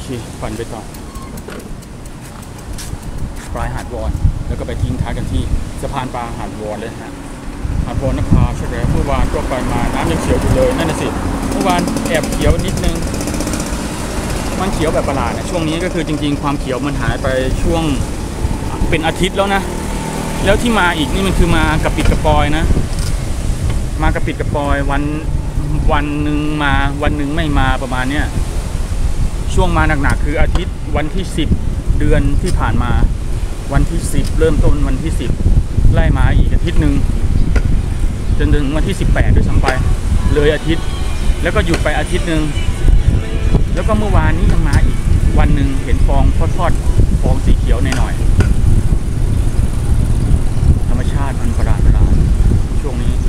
เคปั่นไปต่อปลายหาดวอนแล้วก็ไปทิ้งท้ายกันที่สะพานปลาหาดวอนเลยฮะหาดวอนนภาใช่ไหมเมื่อวานก็ไปมาน้ำยังเขียวอยู่เลยนั่นน่ะสิเมื่อวานแอบเขียวนิดนึงมันเขียวแบบประหลาดนะช่วงนี้ก็คือจริงๆความเขียวมันหายไปช่วงเป็นอาทิตย์แล้วนะแล้วที่มาอีกนี่มันคือมากระปิดกระปอยนะมากระปิดกระปอยวันหนึ่งมาวันหนึ่งไม่มาประมาณเนี้ยช่วงมาหนักๆคืออาทิตย์วันที่10เดือนที่ผ่านมาวันที่10เริ่มต้นวันที่10ไล่มาอีกอาทิตย์หนึ่งจนถึงวันที่18ด้วยซ้ำไปเลยอาทิตย์แล้วก็หยุดไปอาทิตย์หนึ่งแล้วก็เมื่อวานนี้ยังมาอีกวันหนึ่งเห็นฟองทอดฟองสีเขียวหน่อยๆธรรมชาติมันประหลาดช่วงนี้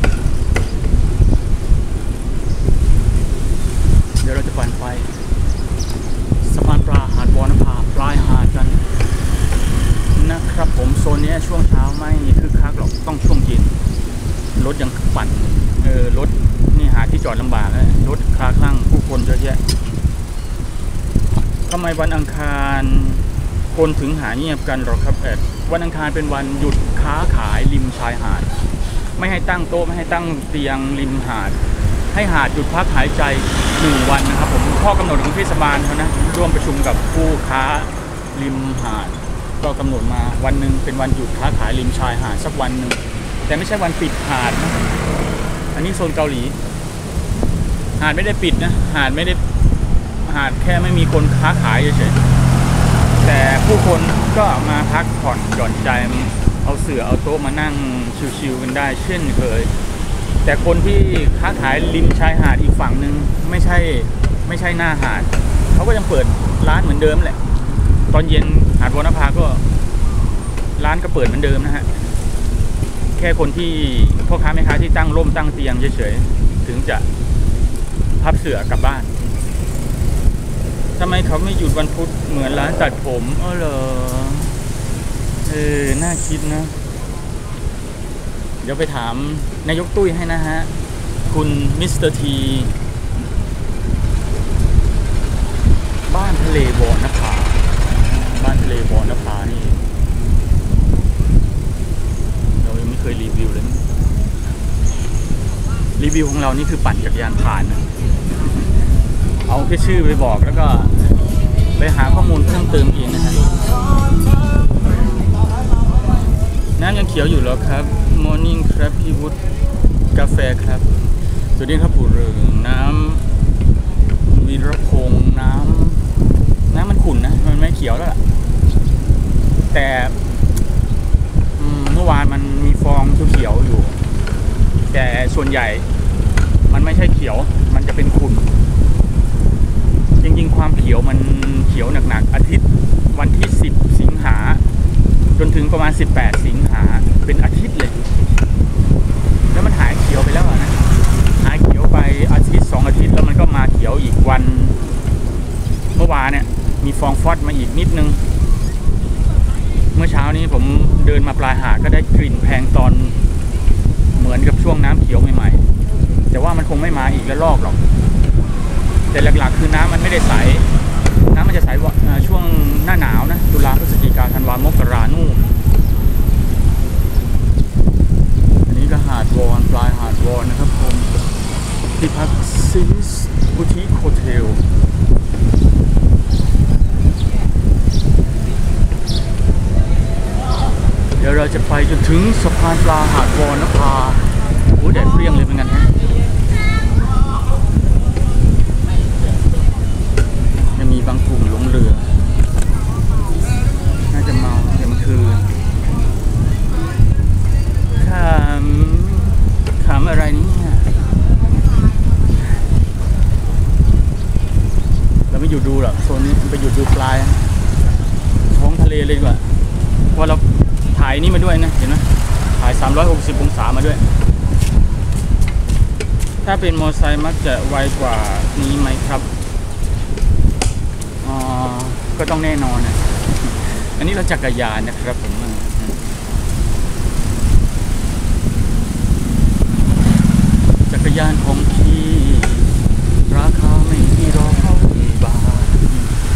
เดี๋ยวเราจะปั่นไปสะพานปลาหาดวอนนภาปลายหาดกันนะครับผมโซนนี้ช่วงเช้าไม่คึกคักหรอกต้องช่วงเย็นรถยังปั่นรถนี่หาที่จอดลำบากเลยรถคาคลั่งผู้คนเยอะแยะทำไมวันอังคารคนถึงหาเงียบกันหรอครับวันอังคารเป็นวันหยุดค้าขายริมชายหาดไม่ให้ตั้งโต๊ะไม่ให้ตั้งเตียงริมหาดให้หาดหยุดพักหายใจ1 วันนะครับผมข้อกำหนดของเทศบาลเขานะร่วมประชุมกับผู้ค้าริมหาดก็กำหนดมาวันหนึ่งเป็นวันหยุดค้าขายริมชายหาดสักวันหนึ่งแต่ไม่ใช่วันปิดหาดนะอันนี้โซนเกาหลีหาดไม่ได้ปิดนะหาดไม่ได้หาดแค่ไม่มีคนค้าขายเฉยๆแต่ผู้คนก็มาพักผ่อนหย่อนใจเอาเสื่อเอาโต๊ะมานั่งชิวๆกันได้เช่นเคยแต่คนที่ค้าขายริมชายหาดอีกฝั่งหนึ่งไม่ใช่หน้าหาดเขาก็ยังเปิดร้านเหมือนเดิมแหละตอนเย็นหาดวอนนภาก็ร้านก็เปิดเหมือนเดิมนะฮะแค่คนที่พ่อค้าแม่ค้าที่ตั้งร่มตั้งเตียงเฉยๆถึงจะพับเสื่อกลับบ้านทำไมเขาไม่หยุดวันพุธเหมือนร้านตัดผมเหรอน่าคิดนะเดี๋ยวไปถามนายกตุ้ยให้นะฮะคุณมิสเตอร์ทีบ้านทะเลวอนนภาบ้านทะเลวอนนภานี่เรายังไม่เคยรีวิวเลยรีวิวของเรานี่คือปั่นจักรยานผ่านนะเอาแค่ชื่อไปบอกแล้วก็ไปหาข้อมูลเพิ่มเติมเองนะฮะน้ำยังเขียวอยู่แล้วครับ Morning ครับพี่วุฒิกาแฟครับสวัสดีครับผู้เรืองน้ำวีรพงษ์น้ำมันขุ่นนะมันไม่เขียวแล้วล่ะแต่เมื่อวานมันมีฟองเขียวอยู่แต่ส่วนใหญ่มันไม่ใช่เขียวมันจะเป็นขุ่นจริงๆความเขียวมันเขียวหนักๆอาทิตย์วันที่10 สิงหาจนถึงประมาณ18 สิงหาเป็นอาทิตย์เลยแล้วมันหายเขียวไปแล้วนะหายเขียวไปอาทิตย์2 อาทิตย์แล้วมันก็มาเขียวอีกวันเมื่อวานเนี่ยมีฟองฟอดมาอีกนิดนึงเมื่อเช้านี้ผมเดินมาปลายหาดก็ได้กลิ่นแพลงก์ตอนเหมือนกับช่วงน้ำเขียวใหม่ๆแต่ว่ามันคงไม่มาอีกแล้วลอกหรอกแต่หลักๆคือน้ำมันไม่ได้ใสน้ำมันจะใสช่วงหน้าหนาวนะตุลาพฤศจิกาธันวามกรานู่นอันนี้ก็หาดวอนปลายหาดวอนนะครับผมที่พักซินส์บูติคโฮเทลเดี๋ยวเราจะไปจนถึงสะพานปลาหาดวอนนภาโอ้แดดเปรี้ยงเลยเหมือนกันฮะยังมีบางกลุ่มลงเรือน่าจะเมาเดี๋ยวมันคืนขำอะไรนี่เราไม่หยุดดูหรอกโซนนี้ไปหยุดดูปลายท้องทะเลเลยดีกว่าเพราะเราถ่ายนี่มาด้วยนะเห็นไหมถ่าย360 องศามาด้วยถ้าเป็นมอเตอร์ไซค์มักจะไวกว่านี้ไหมครับก็ต้องแน่นอนนะอันนี้เราจักรยานนะครับผมจักรยานของพี่ราคาไม่กี่ร้อยบาท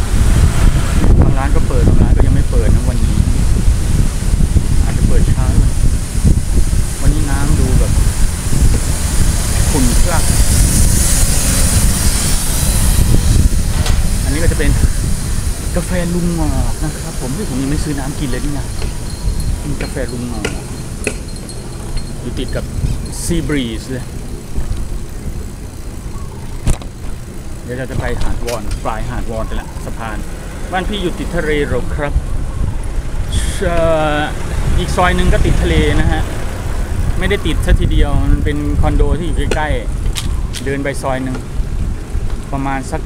จะเป็นกาแฟลุงหงอกนะครับผมที่ผมยังไม่ซื้อน้ำกินเลยนี่นะมีกาแฟลุงหงอกอยู่ติดกับซีบรีสเลยเดี๋ยวเราจะไปหาดวอนปลายหาดวอนไปแล้วสะพานบ้านพี่อยู่ติดทะเลหรอครับอีกซอยหนึ่งก็ติดทะเลนะฮะไม่ได้ติดซะทีเดียวมันเป็นคอนโดที่อยู่ใกล้ๆเดินไปซอยหนึ่งประมาณสัก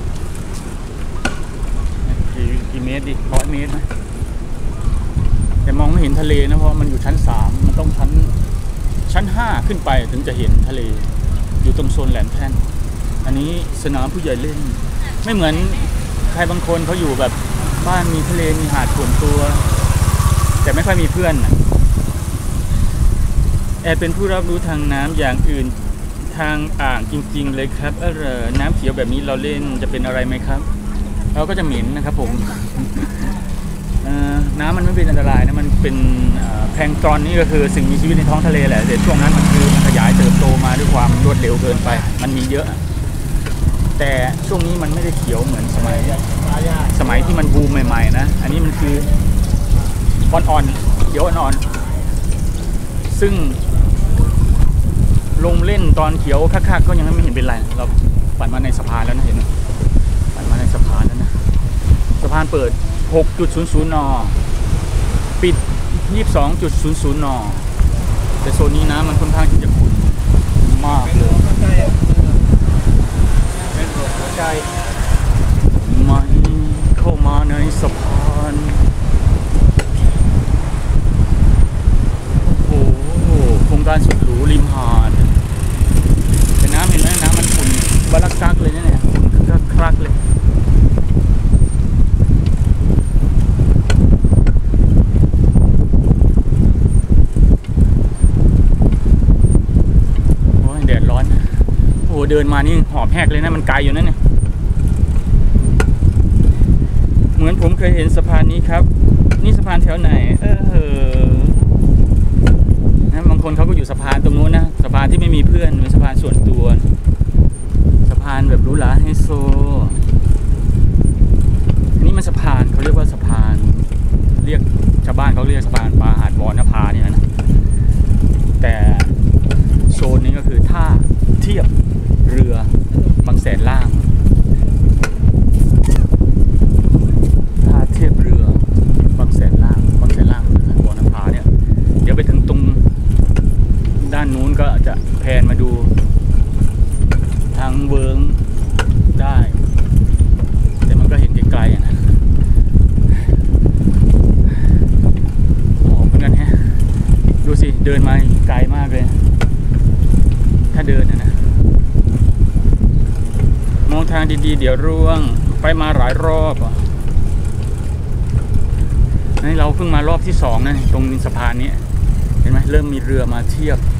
กี่เมตรดิ100 เมตรนะแต่มองไม่เห็นทะเลนะเพราะมันอยู่ชั้น3มันต้องชั้น5ขึ้นไปถึงจะเห็นทะเลอยู่ตรงโซนแหลมแท่นอันนี้สนามผู้ใหญ่เล่นไม่เหมือนใครบางคนเขาอยู่แบบบ้านมีทะเลมีหาดส่วนตัวแต่ไม่ค่อยมีเพื่อนแอดเป็นผู้รับรู้ทางน้ำอย่างอื่นทางอ่างจริงๆเลยครับน้ำเขียวแบบนี้เราเล่นจะเป็นอะไรไหมครับเราก็จะเหม็นนะครับผมน้ำมันไม่เป็นอันตรายนะมันเป็นแพลงก์ตอนนี่ก็คือสิ่งมีชีวิตในท้องทะเลแหละแต่ช่วงนั้นมันขยายเติบโตมาด้วยความรวดเร็วเกินไปมันมีเยอะแต่ช่วงนี้มันไม่ได้เขียวเหมือนสมัยที่มันบูมใหม่ๆนะอันนี้มันคืออ่อนๆเขียวอ่อนๆซึ่งลงเล่นตอนเขียวคักๆก็ยังไม่เห็นเป็นไรเราปั่นมาในสะพานแล้วนะเห็นไหมปั่นมาในสะพานแล้วนะสะพานเปิด 6.00 นปิด 22.00 นแต่โซนนี้นะมันค่อนข้างที่จะขุ่นมากเลยไม่เข้ามาในสะพานโอ้โหโครงการสุดหรูริมหาดแต่น้ำเห็นไหมน้ำมันขุ่นบลักซักเลยเนี่ยขุ่นคลักเลยโอ้ยแดดร้อนโอ้เดินมานี่หอบแหกเลยนะมันไกลอยู่นั่นเนี่ยเหมือนผมเคยเห็นสะพานนี้ครับนี่สะพานแถวไหนนะบางคนเขาก็อยู่สะพานตรงนู้นนะสะพานที่ไม่มีเพื่อนเป็นสะพานส่วนตัวสะพานแบบหรูหราไฮโซอันนี้มันสะพานเขาเรียกว่าสะพานเรียกชาวบ้านเขาเรียกสะพานปลาหาดวอนนภาเนี่ยนะแต่โซนนี้ก็คือท่าเทียบเรือบางแสนล่างท่าเทียบเรือบางแสนล่างหาดวอนนภาเนี่ยเดี๋ยวไปถึงตรงด้านนู้นก็จะแพนมาดูทางเวิร์งได้แต่มันก็เห็นไกลๆนะเหมือนกันฮะดูสิเดินมาไกลมากเลยถ้าเดินนะมองทางดีๆเดี๋ยวร่วงไปมาหลายรอบนี่เราเพิ่งมารอบที่2นะตรงสะพานนี้เห็นไหมเริ่มมีเรือมาเทียบ